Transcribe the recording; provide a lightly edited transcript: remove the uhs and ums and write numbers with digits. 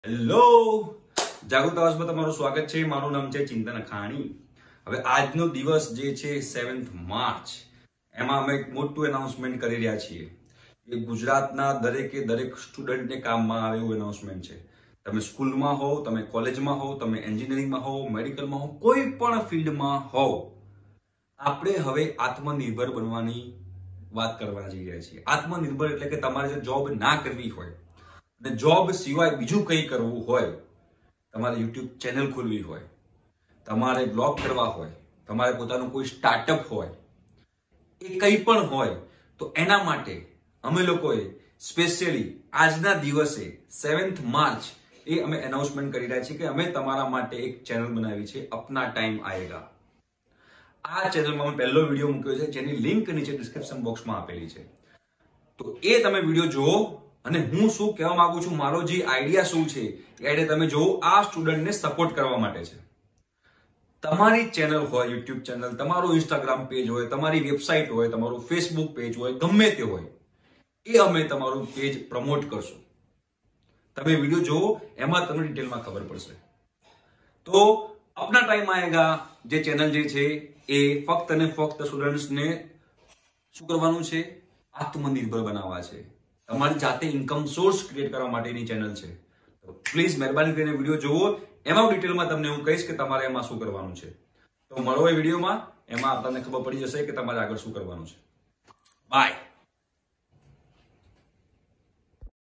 Hello જાગૃત આવાજમાં તમારું સ્વાગત છે। મારું નામ છે ચિંતન અખાણી। હવે આજનો દિવસ જે છે 7th માર્ચ, એમાં અમે એક મોટું એનાઉન્સમેન્ટ કરી રહ્યા છીએ। એ ગુજરાતના દરેક સ્ટુડન્ટને કામમાં આવે એવું એનાઉન્સમેન્ટ છે। તમે સ્કૂલમાં હો, તમે કોલેજમાં હો, તમે એન્જિનિયરિંગમાં હો, મેડિકલમાં હો, કોઈ પણ ફિલ્ડમાં હો, આપણે હવે આત્મનિર્ભર બનવાની વાત કરવા જઈ રહ્યા છીએ। આત્મનિર્ભર એટલે કે તમારે જો જોબ ના કરવી હોય અને જોબ સિવાય બીજું કંઈ કરવું હોય, તમારે યુટ્યુબ ચેનલ ખોલવી હોય, તમારે બ્લોગ કરવા હોય, તમારે પોતાનું કોઈ સ્ટાર્ટઅપ હોય, એ કંઈ પણ હોય, તો એના માટે અમે લોકોએ સ્પેશિયલી આજના દિવસે 7th માર્ચ એ અમે એનાઉન્સમેન્ટ કરી રહ્યા છીએ કે અમે તમારા માટે એક ચેનલ બનાવી છે, અપના ટાઈમ આયેગા। આ ચેનલમાં અમે પહેલો વિડીયો મૂક્યો છે, જેની લિંક નીચે ડિસ્ક્રિપ્શન બોક્સમાં આપેલી છે। તો એ તમે વિડીયો જુઓ અને હું શું કહેવા માંગુ છું, મારો જે આઈડિયા શું છે એ આઈડિયા તમે જોવો। આ સ્ટુડન્ટને સપોર્ટ કરવા માટે છે। તમારી ચેનલ હોય, યુટ્યુબ ચેનલ, તમારું ઇન્સ્ટાગ્રામ પેજ હોય, તમારી વેબસાઇટ હોય, તમારું ફેસબુક પેજ હોય, ગમે તે હોય, એ અમે તમારું પેજ પ્રમોટ કરશું। તમે વિડીયો જોવો, એમાં તમને ડિટેલમાં ખબર પડશે। તો અપના ટાઈમ આયેગા જે ચેનલ જે છે એ ફક્ત અને ફક્ત સ્ટુડન્ટ્સને શું કરવાનું છે, આત્મનિર્ભર બનાવવા છે। તમારી જાતે ઇન્કમ સોર્સ ક્રિએટ કરવા માટેની ચેનલ છે। તો પ્લીઝ મહેરબાની કરીને વિડીયો જોવો, એમાં ડિટેલમાં તમને હું કહીશ કે તમારે એમાં શું કરવાનું છે। તો મળો એ વિડીયોમાં, એમાં તમને ખબર પડી જશે કે તમારે આગળ શું કરવાનું છે। બાય।